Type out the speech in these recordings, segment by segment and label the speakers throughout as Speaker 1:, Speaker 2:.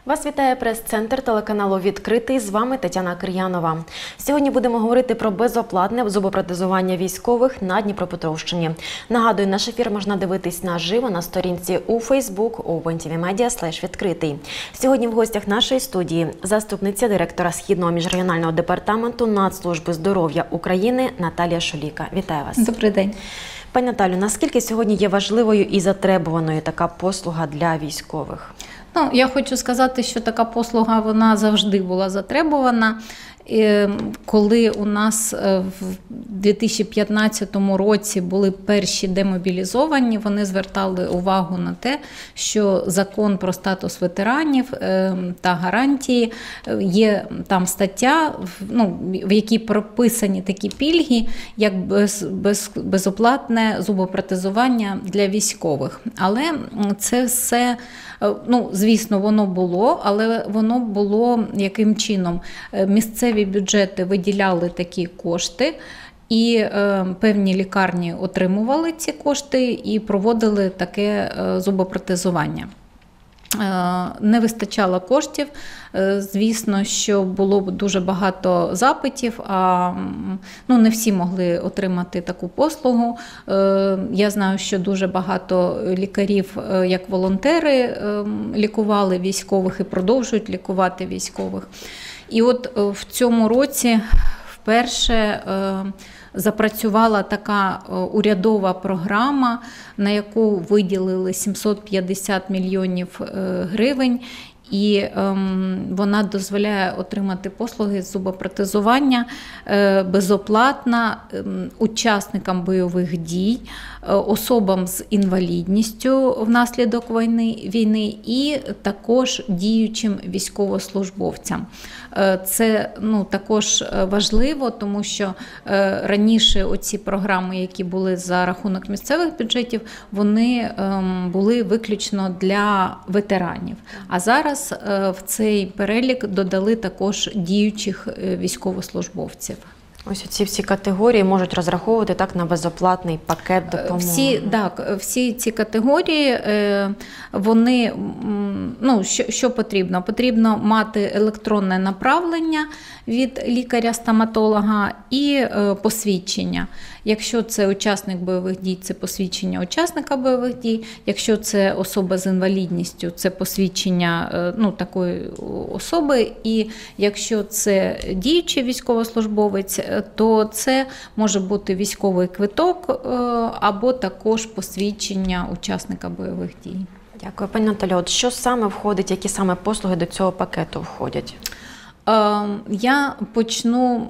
Speaker 1: Вас вітає прес-центр телеканалу «Відкритий». З вами Тетяна Кир'янова. Сьогодні будемо говорити про безоплатне зубопротезування військових на Дніпропетровщині. Нагадую, наш ефір можна дивитись наживо на сторінці у Facebook opentvmedia/відкритий. Сьогодні в гостях нашої студії заступниця директора Східного міжрегіонального департаменту Нацслужби здоров'я України Наталія Шуліка. Вітаю вас.
Speaker 2: Добрий день.
Speaker 1: Пані Наталю, наскільки сьогодні є важливою і затребуваною така послуга для військових?
Speaker 2: Я хочу сказати, що така послуга, вона завжди була затребувана. Коли у нас в 2015 році були перші демобілізовані, вони звертали увагу на те, що закон про статус ветеранів та гарантії, є там стаття, в якій прописані такі пільги, як безоплатне зубопротезування для військових. Але це все, звісно, воно було, але воно було яким чином? Місцеві бюджети виділяли такі кошти, і певні лікарні отримували ці кошти і проводили таке зубопротезування. Не вистачало коштів, звісно, що було дуже багато запитів, а не всі могли отримати таку послугу. Я знаю, що дуже багато лікарів, як волонтери, лікували військових і продовжують лікувати військових. І от в цьому році вперше запрацювала така урядова програма, на яку виділили 750 мільйонів гривень, і вона дозволяє отримати послуги з зубопротезування безоплатно учасникам бойових дій, особам з інвалідністю внаслідок війни і також діючим військовослужбовцям. Це також важливо, тому що раніше оці програми, які були за рахунок місцевих бюджетів, вони були виключно для ветеранів. А зараз в цей перелік додали також діючих військовослужбовців.
Speaker 1: Ось ці всі категорії можуть розраховувати на безоплатний пакет допомоги.
Speaker 2: Всі ці категорії, вони, що потрібно? Потрібно мати електронне направлення від лікаря-стоматолога і посвідчення. Якщо це учасник бойових дій, це посвідчення учасника бойових дій. Якщо це особа з інвалідністю, це посвідчення такої особи. І якщо це діючий військовослужбовець, то це може бути військовий квиток або також посвідчення учасника бойових дій.
Speaker 1: Дякую. Пані Наталю, от що саме входить, які саме послуги до цього пакету входять?
Speaker 2: Я почну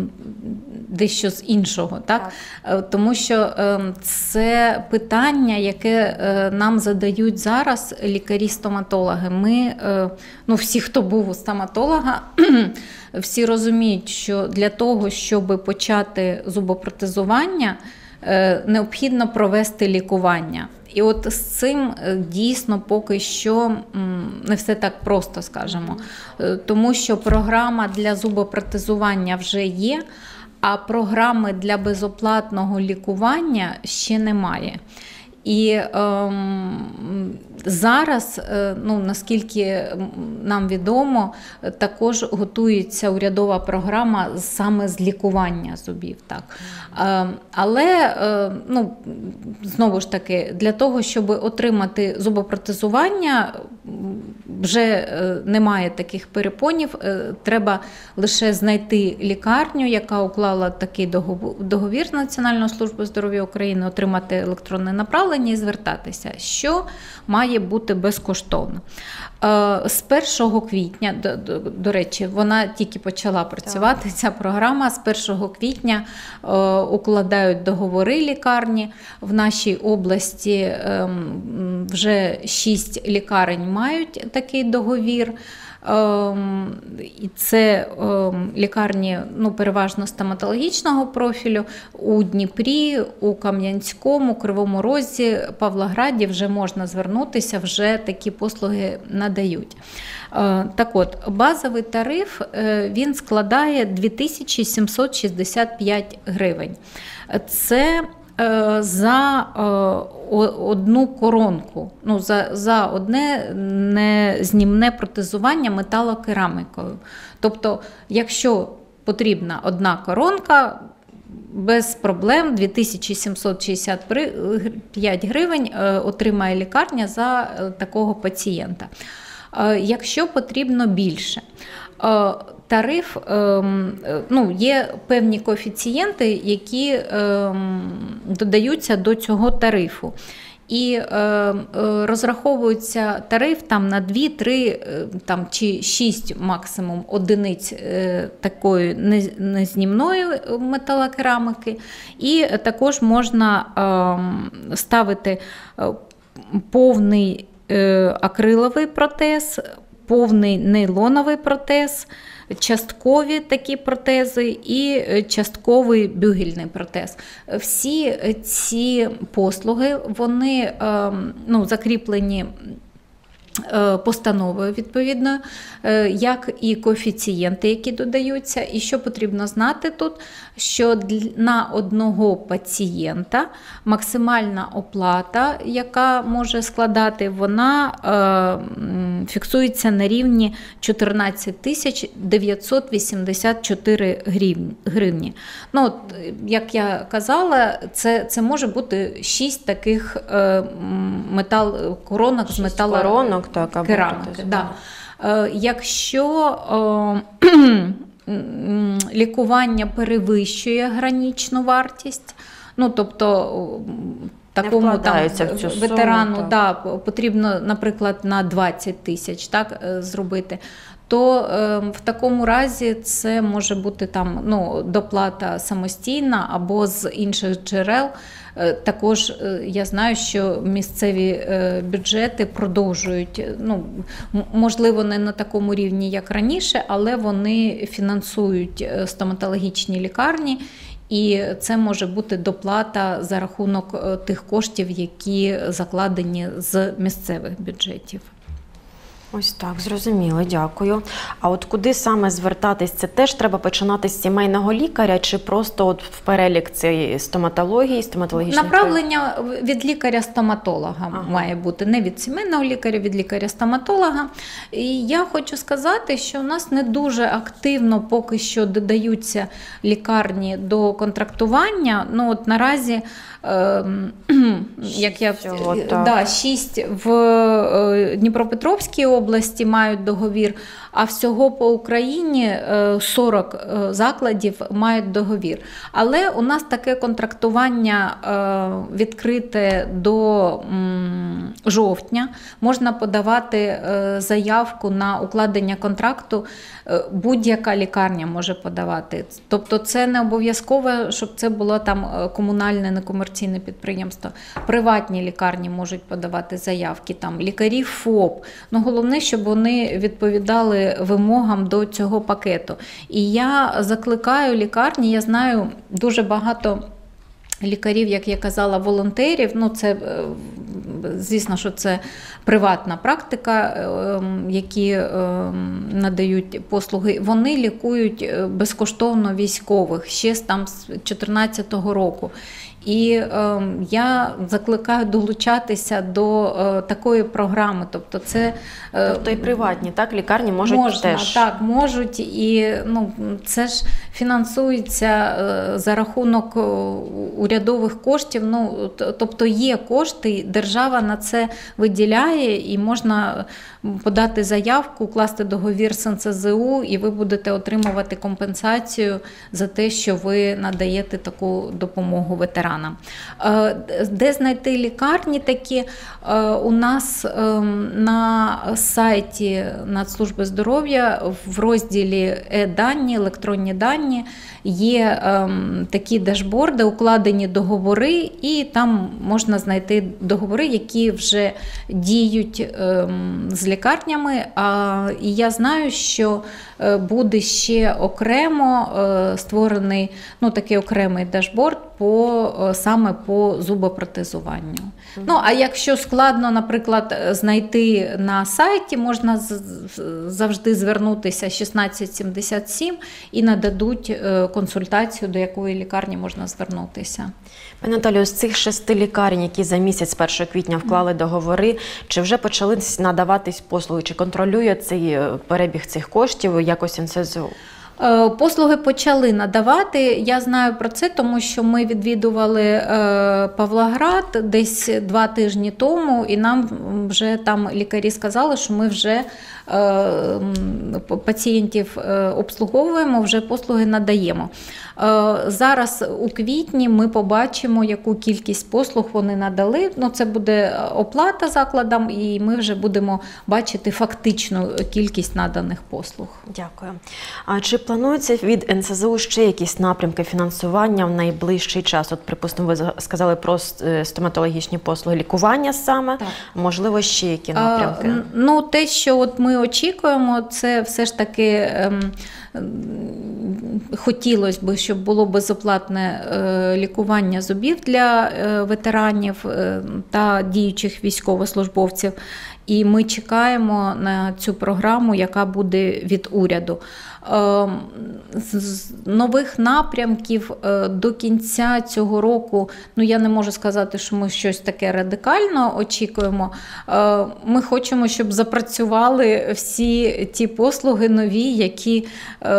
Speaker 2: дещо з іншого, так? Тому що це питання, яке нам задають зараз лікарі-стоматологи. Ми, всі, хто був у стоматолога, всі розуміють, що для того, щоб почати зубопротезування, необхідно провести лікування. І от з цим дійсно поки що не все так просто, скажімо. Тому що програма для зубопротезування вже є, а програми для безоплатного лікування ще немає. І зараз, наскільки нам відомо, також готується урядова програма саме з лікування зубів. Так. Але, знову ж таки, для того, щоб отримати зубопротезування, вже немає таких перепонів, треба лише знайти лікарню, яка уклала такий договір з Національною службою здоров'я України, отримати електронне направлення і звертатися, що має бути безкоштовно. З 1 квітня, до речі, вона тільки почала працювати, ця програма, з 1 квітня укладають договори лікарні. В нашій області вже 6 лікарень мають такий договір. І це лікарні переважно стоматологічного профілю. У Дніпрі, у Кам'янському, Кривому Розі, Павлограді вже можна звернутися, вже такі послуги надають. Так от, базовий тариф, він складає 2765 гривень. Це за одну коронку, ну, за одне незнімне протезування металокерамікою. Тобто, якщо потрібна одна коронка, без проблем 2765 гривень отримає лікарня за такого пацієнта. Якщо потрібно більше, тариф, ну, є певні коефіцієнти, які додаються до цього тарифу. І розраховується тариф там на 2, 3 там, чи 6 максимум одиниць такої незнімної металокерамики. І також можна ставити повний акриловий протез, повний нейлоновий протез, часткові такі протези і частковий бюгельний протез. Всі ці послуги, вони, ну, закріплені постановою відповідно, як і коефіцієнти, які додаються. І що потрібно знати тут, що на одного пацієнта максимальна оплата, яка може складати, вона фіксується на рівні 14 984 гривні. Ну, от, як я казала, це може бути 6 таких коронок з металокерамики. Да. Якщо лікування перевищує граничну вартість, ну, тобто такому там ветерану потрібно, наприклад, на 20 тисяч зробити, то в такому разі це може бути там, ну, доплата самостійна або з інших джерел. Також я знаю, що місцеві бюджети продовжують, ну, можливо, не на такому рівні, як раніше, але вони фінансують стоматологічні лікарні, і це може бути доплата за рахунок тих коштів, які закладені з місцевих бюджетів.
Speaker 1: Ось так, зрозуміло, дякую. А от куди саме звертатись? Це теж треба починати з сімейного лікаря чи просто от в перелік цієї стоматології, стоматологічної?
Speaker 2: Направлення від лікаря-стоматолога має бути, не від сімейного лікаря, від лікаря-стоматолога. І я хочу сказати, що у нас не дуже активно поки що додаються лікарні до контрактування. Ну, от наразі, як я 6 в Дніпропетровській області мають договір, а всього по Україні 40 закладів мають договір. Але у нас таке контрактування відкрите до жовтня. Можна подавати заявку на укладення контракту, будь-яка лікарня може подавати. Тобто це не обов'язково, щоб це було там комунальне, некомерційне підприємство. Приватні лікарні можуть подавати заявки, там лікарі ФОП. Ну, головне, щоб вони відповідали вимогам до цього пакету. І я закликаю лікарні, я знаю дуже багато лікарів, як я казала, волонтерів, ну це, звісно, що це приватна практика, які надають послуги. Вони лікують безкоштовно військових ще там з 2014 року. І я закликаю долучатися до такої програми. Тобто це
Speaker 1: і приватні, так, лікарні можуть теж?
Speaker 2: Так, можуть. І ну, це ж фінансується за рахунок урядових коштів. Ну, тобто є кошти, держава на це виділяє, і можна подати заявку, укласти договір з НСЗУ, і ви будете отримувати компенсацію за те, що ви надаєте таку допомогу ветеранам. Де знайти лікарні такі? У нас на сайті Нацслужби здоров'я в розділі «Е-дані», електронні дані, є такі дашборди, укладені договори, і там можна знайти договори, які вже діють з лікарнями. І я знаю, що буде ще окремо створений, ну, такий окремий дашборд саме по зубопротезуванню. Ну, а якщо складно, наприклад, знайти на сайті, можна завжди звернутися 1677 і нададуть надають консультацію, до якої лікарні можна звернутися.
Speaker 1: Пані Наталію, з цих 6 лікарень, які за місяць з 1 квітня вклали договори, чи вже почали надаватись послуги, чи контролює цей перебіг цих коштів якось НСЗУ?
Speaker 2: Послуги почали надавати. Я знаю про це, тому що ми відвідували Павлоград десь 2 тижні тому, і нам вже там лікарі сказали, що ми вже пацієнтів обслуговуємо, вже послуги надаємо. Зараз у квітні ми побачимо, яку кількість послуг вони надали. Ну, це буде оплата закладам, і ми вже будемо бачити фактичну кількість наданих послуг.
Speaker 1: Дякую. А чи планується від НСЗУ ще якісь напрямки фінансування в найближчий час? От, припустимо, ви сказали про стоматологічні послуги, лікування саме,
Speaker 2: так.
Speaker 1: Можливо, ще які напрямки?
Speaker 2: Ну, те, що от ми очікуємо, це все ж таки хотілося б, щоб було безоплатне лікування зубів для ветеранів та діючих військовослужбовців. І ми чекаємо на цю програму, яка буде від уряду. З нових напрямків до кінця цього року, ну я не можу сказати, що ми щось таке радикально очікуємо. Ми хочемо, щоб запрацювали всі ті послуги нові, які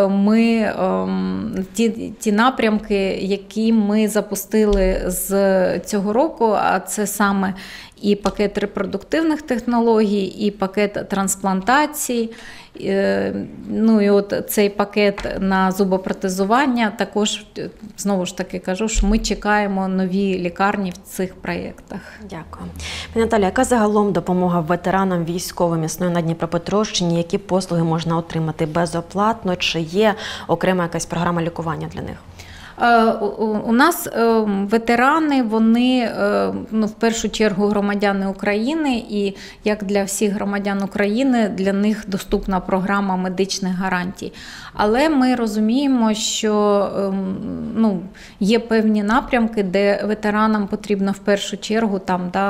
Speaker 2: ті напрямки, які ми запустили з цього року, а це саме і пакет репродуктивних технологій, і пакет трансплантацій, ну і от цей пакет на зубопротезування. Також, знову ж таки кажу, що ми чекаємо нові лікарні в цих проєктах.
Speaker 1: Дякую. Пані Наталя, яка загалом допомога ветеранам військовим існує на Дніпропетровщині? Які послуги можна отримати безоплатно? Чи є окрема якась програма лікування для них?
Speaker 2: У нас ветерани, вони в першу чергу громадяни України, і як для всіх громадян України, для них доступна програма медичних гарантій. Але ми розуміємо, що є певні напрямки, де ветеранам потрібно в першу чергу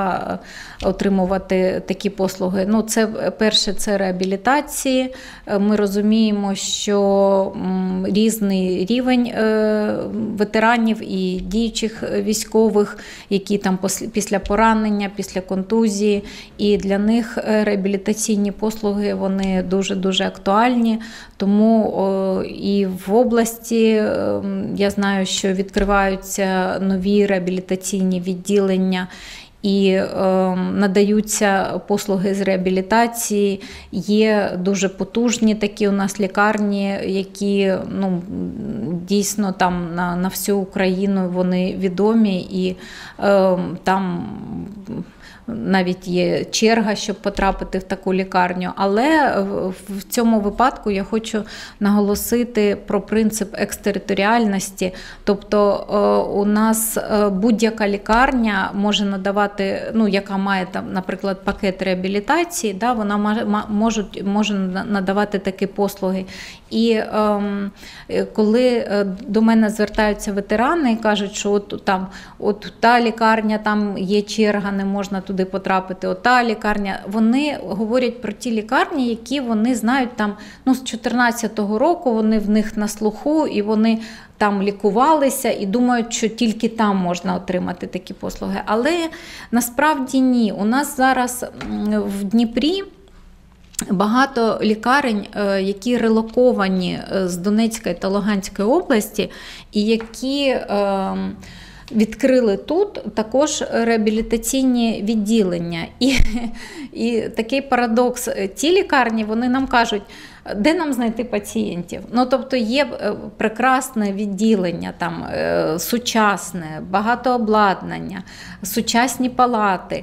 Speaker 2: отримувати такі послуги. Ну, перше, це реабілітації. Ми розуміємо, що різний рівень ветеранів і діючих військових, які там після поранення, після контузії, і для них реабілітаційні послуги, вони дуже-дуже актуальні. Тому і в області я знаю, що відкриваються нові реабілітаційні відділення, і надаються послуги з реабілітації. Є дуже потужні такі у нас лікарні, які дійсно там на всю Україну вони відомі, і там навіть є черга, щоб потрапити в таку лікарню. Але в цьому випадку я хочу наголосити про принцип екстериторіальності. Тобто у нас будь-яка лікарня може надавати, яка має там, наприклад, пакет реабілітації, вона може надавати такі послуги. І коли до мене звертаються ветерани і кажуть, що от та лікарня, там є черга, не можна туди потрапити, ота лікарня, вони говорять про ті лікарні, які вони знають там, з 2014 року, вони в них на слуху, і вони там лікувалися і думають, що тільки там можна отримати такі послуги. Але насправді ні. У нас зараз в Дніпрі багато лікарень, які релоковані з Донецької та Луганської області, і які відкрили тут також реабілітаційні відділення. І такий парадокс. Ті лікарні, вони нам кажуть, де нам знайти пацієнтів? Тобто є прекрасне відділення, там, сучасне, багато обладнання, сучасні палати,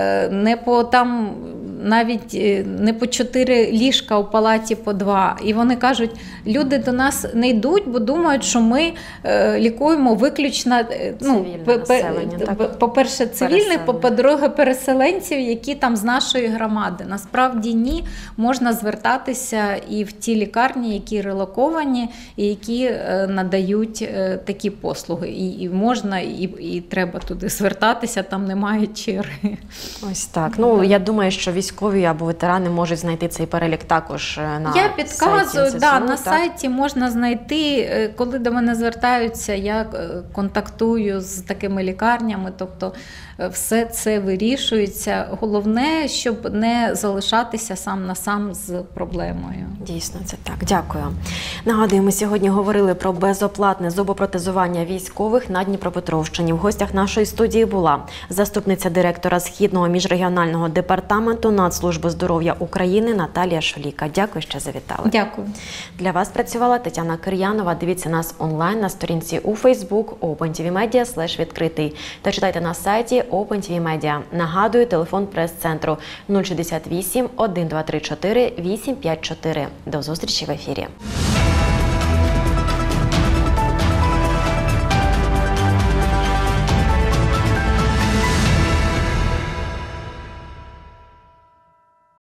Speaker 2: навіть не по 4 ліжка у палаті по 2. І вони кажуть, люди до нас не йдуть, бо думають, що ми лікуємо виключно, по-перше, цивільних, по-друге, переселенців, які там з нашої громади. Насправді ні, можна звертатися і в ті лікарні, які релоковані і які надають такі послуги. І можна, і треба туди звертатися, там немає черги.
Speaker 1: Ось так. Ну, я думаю, що військові або ветерани можуть знайти цей перелік також на
Speaker 2: Я підказую,
Speaker 1: сайті НСЗУ,
Speaker 2: на
Speaker 1: так?
Speaker 2: сайті можна знайти, коли до мене звертаються, я контактую з такими лікарнями, тобто все це вирішується. Головне, щоб не залишатися сам на сам з проблемою.
Speaker 1: Дійсно, це так. Дякую. Нагадую, ми сьогодні говорили про безоплатне зубопротезування військових на Дніпропетровщині. В гостях нашої студії була заступниця директора Східного міжрегіонального департаменту Нацслужби здоров'я України Наталія Шуліка. Дякую, що завітали.
Speaker 2: Дякую.
Speaker 1: Для вас працювала Тетяна Кир'янова. Дивіться нас онлайн на сторінці у Facebook OpenTVMedia/відкритий та читайте на сайті OpenTV Media. Нагадую, телефон прес-центру 068 1234 854. До зустрічі в ефірі.